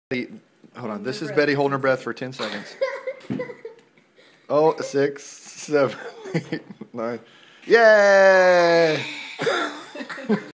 Hold on. This is Betty holding her breath for 10 seconds. Oh, 6, 7, 8, 9. Yay!